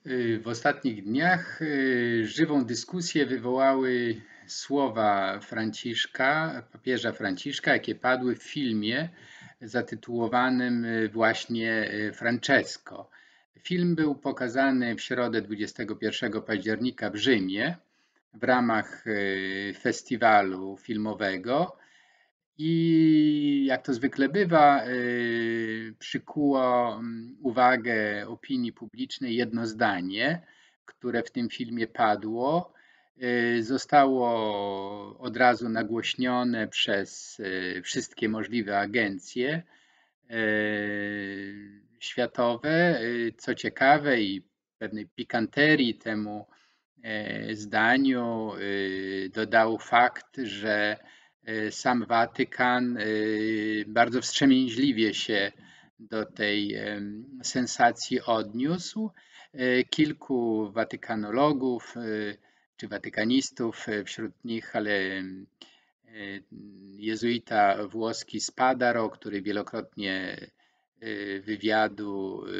W ostatnich dniach żywą dyskusję wywołały słowa papieża Franciszka, jakie padły w filmie zatytułowanym właśnie Francesco. Film był pokazany w środę 21 października w Rzymie w ramach festiwalu filmowego. I jak to zwykle bywa, przykuło uwagę opinii publicznej jedno zdanie, które w tym filmie padło. Zostało od razu nagłośnione przez wszystkie możliwe agencje światowe. Co ciekawe i pewnej pikanterii temu zdaniu dodał fakt, że sam Watykan bardzo wstrzemięźliwie się do tej sensacji odniósł. Kilku watykanologów czy watykanistów, wśród nich ale jezuita włoski Spadaro, który wielokrotnie wywiadu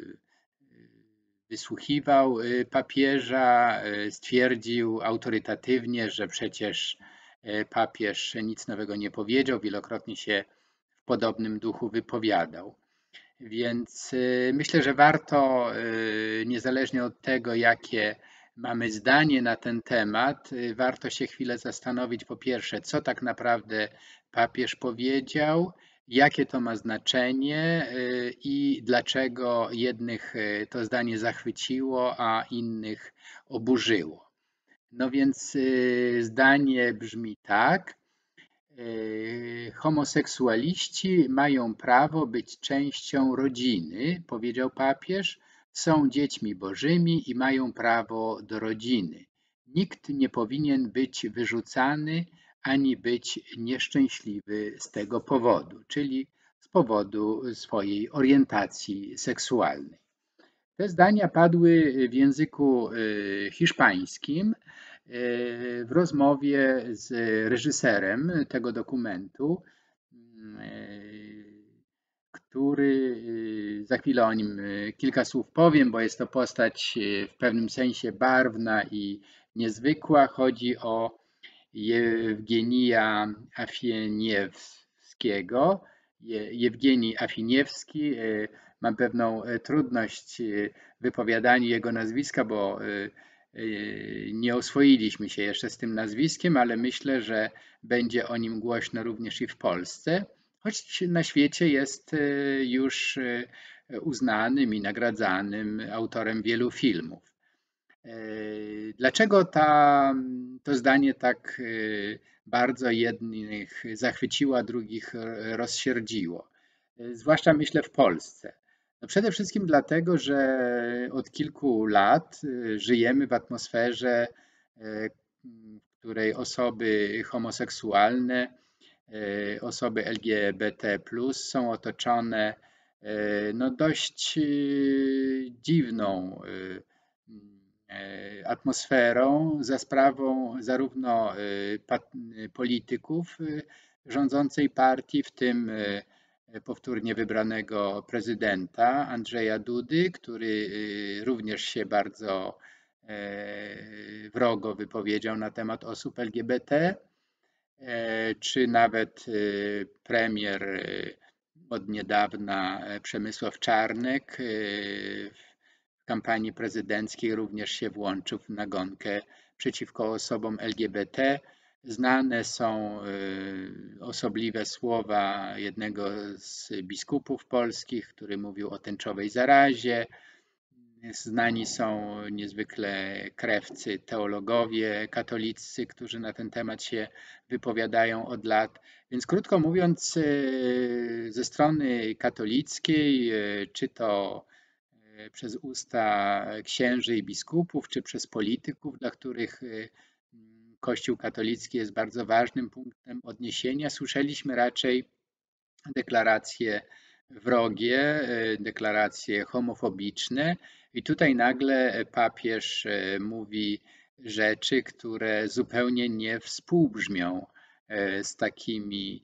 wysłuchiwał papieża, stwierdził autorytatywnie, że przecież papież nic nowego nie powiedział, wielokrotnie się w podobnym duchu wypowiadał. Więc myślę, że warto, niezależnie od tego, jakie mamy zdanie na ten temat, warto się chwilę zastanowić, po pierwsze, co tak naprawdę papież powiedział, jakie to ma znaczenie i dlaczego jednych to zdanie zachwyciło, a innych oburzyło. No więc zdanie brzmi tak: homoseksualiści mają prawo być częścią rodziny, powiedział papież, są dziećmi bożymi i mają prawo do rodziny. Nikt nie powinien być wyrzucany ani być nieszczęśliwy z tego powodu, czyli z powodu swojej orientacji seksualnej. Te zdania padły w języku hiszpańskim w rozmowie z reżyserem tego dokumentu, który za chwilę o nim kilka słów powiem, bo jest to postać w pewnym sensie barwna i niezwykła. Chodzi o Jewgenija Afieniewskiego. Jewgenij Afiniewski. Mam pewną trudność w wypowiadaniu jego nazwiska, bo nie oswoiliśmy się jeszcze z tym nazwiskiem, ale myślę, że będzie o nim głośno również i w Polsce, choć na świecie jest już uznanym i nagradzanym autorem wielu filmów. Dlaczego to zdanie tak bardzo jednych zachwyciło, a drugich rozsierdziło? Zwłaszcza myślę w Polsce. No przede wszystkim dlatego, że od kilku lat żyjemy w atmosferze, w której osoby homoseksualne, osoby LGBT są otoczone no dość dziwną atmosferą za sprawą zarówno polityków rządzącej partii, w tym powtórnie wybranego prezydenta Andrzeja Dudy, który również się bardzo wrogo wypowiedział na temat osób LGBT, czy nawet premier od niedawna Przemysław Czarnek w kampanii prezydenckiej również się włączył w nagonkę przeciwko osobom LGBT. Znane są osobliwe słowa jednego z biskupów polskich, który mówił o tęczowej zarazie. Znani są niezwykle krewcy teologowie katolicy, którzy na ten temat się wypowiadają od lat. Więc krótko mówiąc, ze strony katolickiej, czy to przez usta księży i biskupów, czy przez polityków, dla których Kościół katolicki jest bardzo ważnym punktem odniesienia, słyszeliśmy raczej deklaracje wrogie, deklaracje homofobiczne i tutaj nagle papież mówi rzeczy, które zupełnie nie współbrzmią z takimi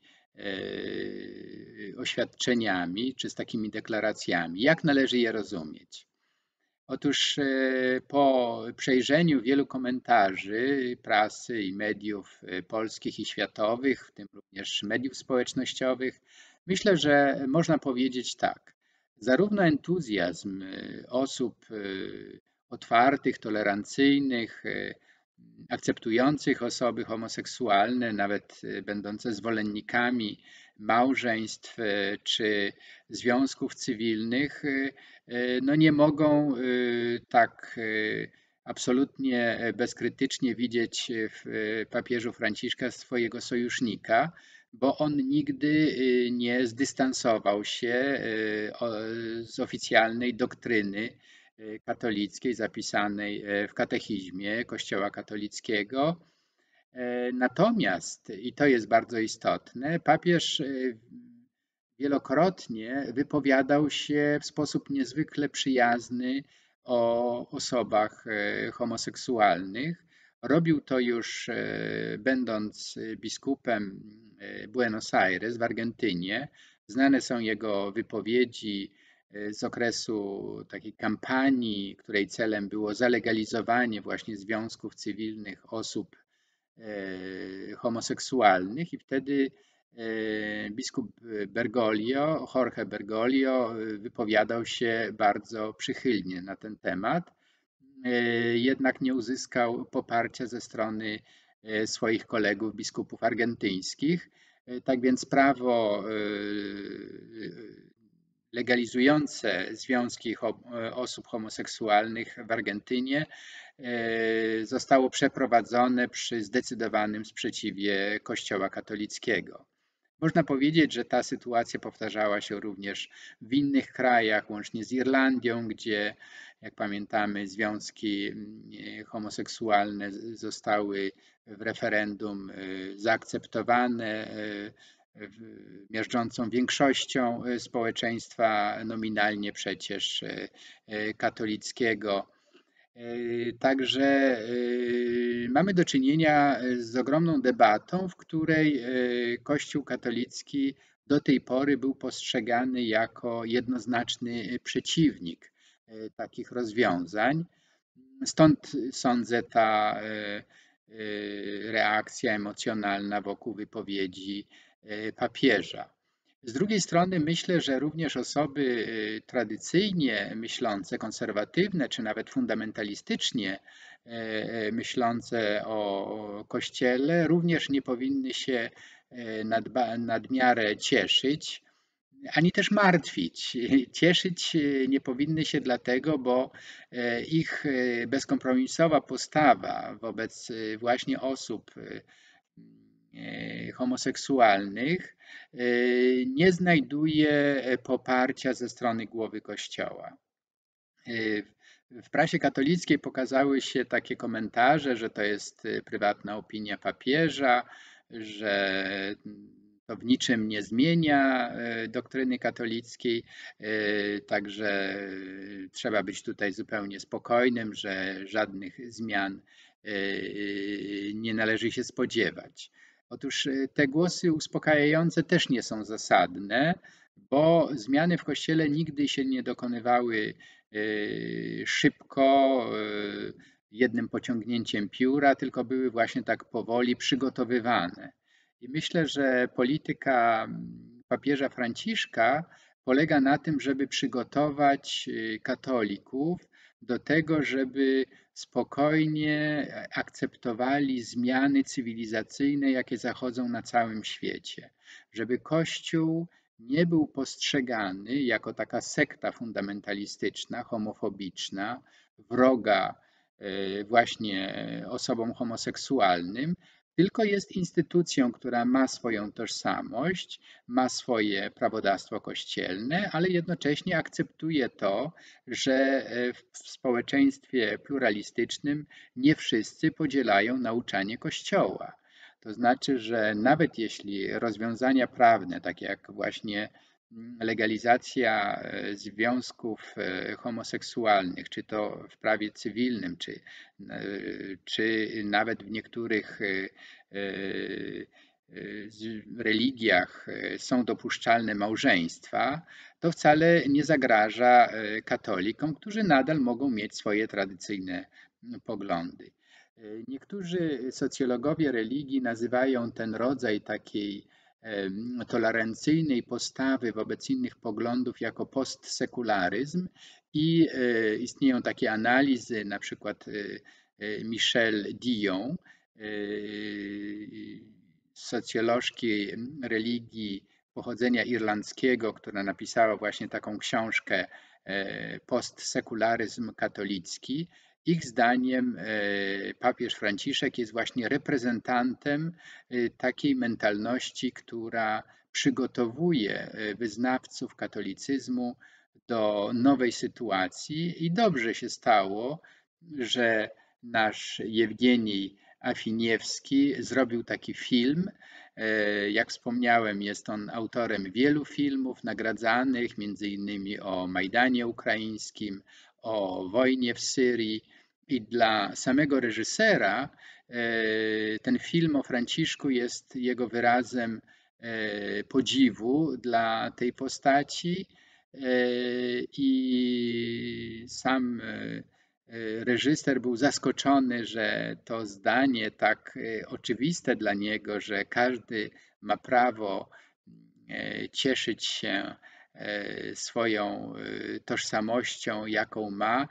oświadczeniami czy z takimi deklaracjami. Jak należy je rozumieć? Otóż po przejrzeniu wielu komentarzy prasy i mediów polskich i światowych, w tym również mediów społecznościowych, myślę, że można powiedzieć tak. Zarówno entuzjazm osób otwartych, tolerancyjnych, akceptujących osoby homoseksualne, nawet będące zwolennikami małżeństw czy związków cywilnych, no nie mogą tak absolutnie bezkrytycznie widzieć w papieżu Franciszka swojego sojusznika, bo on nigdy nie zdystansował się z oficjalnej doktryny katolickiej zapisanej w katechizmie Kościoła katolickiego. Natomiast, i to jest bardzo istotne, papież wielokrotnie wypowiadał się w sposób niezwykle przyjazny o osobach homoseksualnych. Robił to już będąc biskupem Buenos Aires w Argentynie. Znane są jego wypowiedzi z okresu takiej kampanii, której celem było zalegalizowanie właśnie związków cywilnych osób homoseksualnych i wtedy biskup Bergoglio, Jorge Bergoglio wypowiadał się bardzo przychylnie na ten temat, jednak nie uzyskał poparcia ze strony swoich kolegów biskupów argentyńskich. Tak więc prawo legalizujące związki osób homoseksualnych w Argentynie zostało przeprowadzone przy zdecydowanym sprzeciwie Kościoła katolickiego. Można powiedzieć, że ta sytuacja powtarzała się również w innych krajach, łącznie z Irlandią, gdzie, jak pamiętamy, związki homoseksualne zostały w referendum zaakceptowane miażdżącą większością społeczeństwa, nominalnie przecież katolickiego. Także mamy do czynienia z ogromną debatą, w której Kościół katolicki do tej pory był postrzegany jako jednoznaczny przeciwnik takich rozwiązań. Stąd sądzę ta reakcja emocjonalna wokół wypowiedzi papieża. Z drugiej strony myślę, że również osoby tradycyjnie myślące, konserwatywne czy nawet fundamentalistycznie myślące o Kościele również nie powinny się nadmiarę cieszyć, ani też martwić. Cieszyć nie powinny się dlatego, bo ich bezkompromisowa postawa wobec właśnie osób homoseksualnych nie znajduje poparcia ze strony głowy Kościoła. W prasie katolickiej pokazały się takie komentarze, że to jest prywatna opinia papieża, że to w niczym nie zmienia doktryny katolickiej, także trzeba być tutaj zupełnie spokojnym, że żadnych zmian nie należy się spodziewać. Otóż te głosy uspokajające też nie są zasadne, bo zmiany w Kościele nigdy się nie dokonywały szybko, jednym pociągnięciem pióra, tylko były właśnie tak powoli przygotowywane. I myślę, że polityka papieża Franciszka polega na tym, żeby przygotować katolików do tego, żeby spokojnie akceptowali zmiany cywilizacyjne, jakie zachodzą na całym świecie. Żeby Kościół nie był postrzegany jako taka sekta fundamentalistyczna, homofobiczna, wroga właśnie osobom homoseksualnym, tylko jest instytucją, która ma swoją tożsamość, ma swoje prawodawstwo kościelne, ale jednocześnie akceptuje to, że w społeczeństwie pluralistycznym nie wszyscy podzielają nauczanie Kościoła. To znaczy, że nawet jeśli rozwiązania prawne, takie jak właśnie legalizacja związków homoseksualnych, czy to w prawie cywilnym, czy nawet w niektórych religiach są dopuszczalne małżeństwa, to wcale nie zagraża katolikom, którzy nadal mogą mieć swoje tradycyjne poglądy. Niektórzy socjologowie religii nazywają ten rodzaj takiej tolerancyjnej postawy wobec innych poglądów jako postsekularyzm i istnieją takie analizy, na przykład Michelle Dion, socjolożki religii pochodzenia irlandzkiego, która napisała właśnie taką książkę Postsekularyzm katolicki. Ich zdaniem papież Franciszek jest właśnie reprezentantem takiej mentalności, która przygotowuje wyznawców katolicyzmu do nowej sytuacji i dobrze się stało, że nasz Jewgenij Afiniewski zrobił taki film. Jak wspomniałem, jest on autorem wielu filmów nagradzanych, między innymi o Majdanie Ukraińskim, o wojnie w Syrii. I dla samego reżysera ten film o Franciszku jest jego wyrazem podziwu dla tej postaci i sam reżyser był zaskoczony, że to zdanie tak oczywiste dla niego, że każdy ma prawo cieszyć się swoją tożsamością, jaką ma,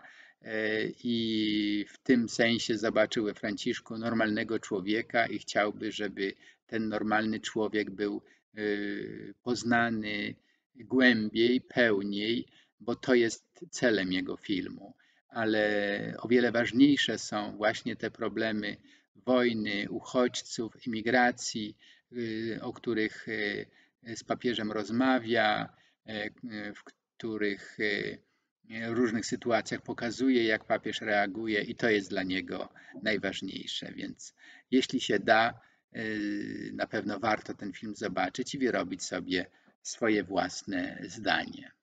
i w tym sensie zobaczył we Franciszku normalnego człowieka i chciałby, żeby ten normalny człowiek był poznany głębiej, pełniej, bo to jest celem jego filmu. Ale o wiele ważniejsze są właśnie te problemy wojny, uchodźców, imigracji, o których z papieżem rozmawia, w których różnych sytuacjach pokazuje, jak papież reaguje, i to jest dla niego najważniejsze. Więc jeśli się da, na pewno warto ten film zobaczyć i wyrobić sobie swoje własne zdanie.